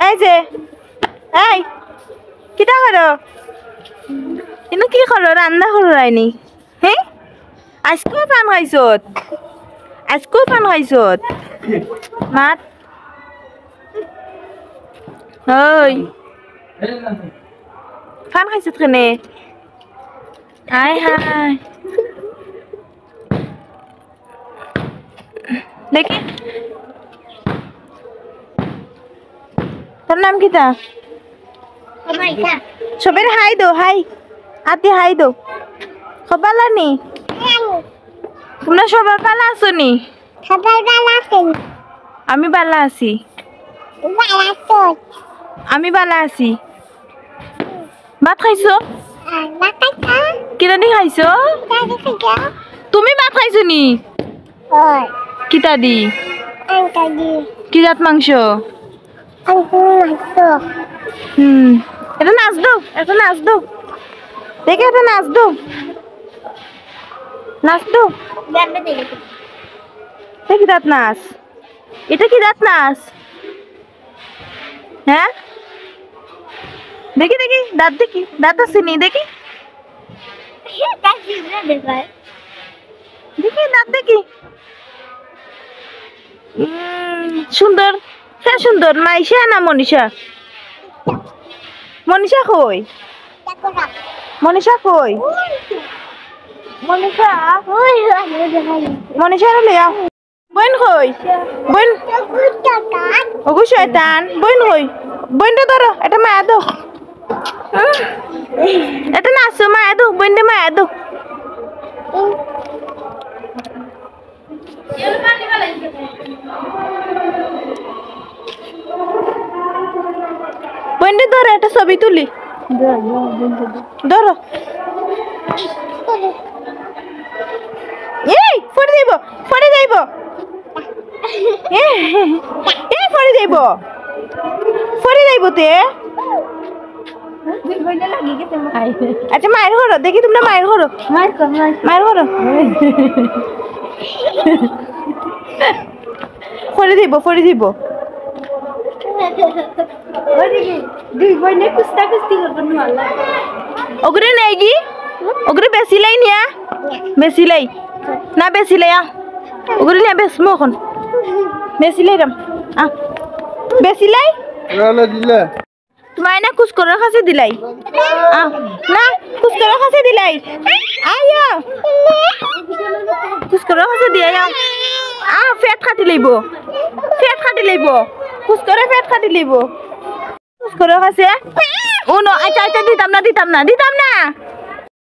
এই যে এই কিটা করো কিন্তু কি করো রান্না করো রাইনি হ্যাঁ আজকেও পান খাইছত মাত ওই পান খাইছত কেনে হাই হাই দেখি তোর নাম কিটা সবের হাই দো হাই আতি হাই দো খবালা নি তোমরা সবাই ভালো আছো নি আমি ভালো আছি ভাত খাইছো কিটা দি খাইছো তুমি ভাত খাইছো নি কিটা দি কি জাত মাংস এটা নাচ দো দেখে এটা নাচ দো কি দাঁত নাচ এটা কি দাঁত নাচ হ্যাঁ দেখি দাঁত আছে নি দেখি দাঁত দেখি সুন্দর হ্যাঁ সুন্দর মাইশা না মনীষা কই মনীষা লিয়া বোন কই বোন ওগো শয়তান বোন কই বোনটা ধরো এটা মায়া দো এটা নাচো মায়া দো বোনটা মায়া দো বোনটা ধরো একটা ছবি তুলি ধরো এই ফড়ে যাইব তে আচ্ছা মায়ের ঘর দেখি তোমরা মায়ের ঘর ফড়ে দিব ওগুলো নেই কি ওগুলো বেশি লাই নিয়া বেশি লাই ওগুলো নিয়ে বেশমো এখন বেশি লাই রাম বেশি লাই তোমার না কুচ করার কাছে দিলাই না কুচ করার কাছে দিলাই আয়া কুচ করার কাছে দিয়া ফেট কাটি লইব কুচ করে ফেট কাটি লইব কুচ করার কাছে ও নো আচ্ছা দিতাম না